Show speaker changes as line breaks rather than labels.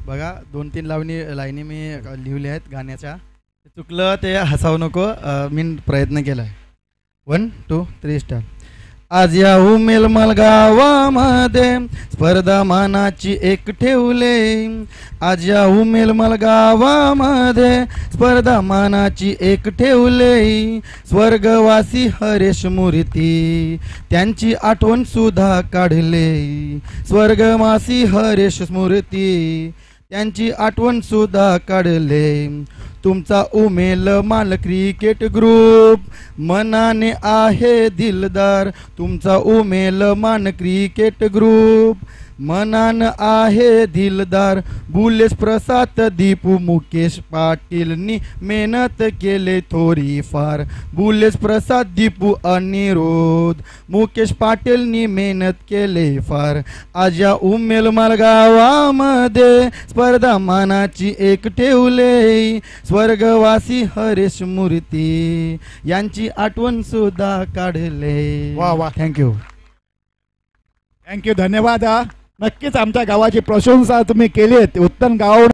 बघा 2-3 लाईनी मी लिहिल्या आहेत गाण्याच्या. चुकलं ते हसावू नको. मी प्रयत्न केलाय. 1 2 3 स्टार्ट. आज या उमेलमल गावामध्ये स्पर्धा मानाची एक ठेवले. आज या उमेलमल गावामध्ये स्पर्धा मानाची एक ठेवले. स्वर्गवासी हरेश मूर्ती त्यांची आठवण सुद्धा काढले. स्वर्गवासी हरेश मूर्ती त्यांची आठवण सुद्धा काढले. तुमचा उमेल माल क्रिकेट ग्रुप मनाने आहे दिलदार. तुमचा उमेल मान क्रिकेट ग्रुप मनान आहे दिलदार. बुलेश प्रसाद दीपू मुकेश पाटीलनी मेहनत केले थोडीफार. बुलेश प्रसाद दीपू अनिरुद्ध मुकेश पाटीलनी मेहनत केले फार. आज या उमेलमाल गावामध्ये स्पर्धा मानाची एक ठेवले. स्वर्गवासी हरेश मूर्ती यांची आठवण सुद्धा काढले.
वा वा,
थँक्यू.
थँक्यू, धन्यवाद. नक्कीच आमच्या गावाची प्रशंसा तुम्ही केली. उत्तम गाव